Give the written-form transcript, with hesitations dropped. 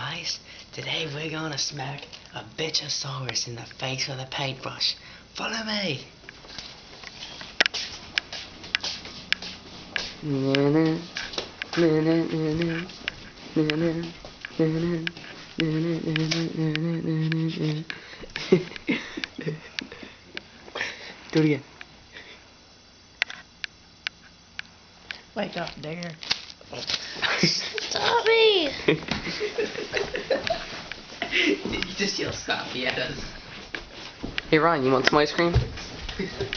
guys, today we're gonna smack a bitchosaurus in the face with a paintbrush. Follow me! Do it again. Wake up, Digger. Stoppie! Did you just yell Stoppie at us? Hey Ryan, you want some ice cream?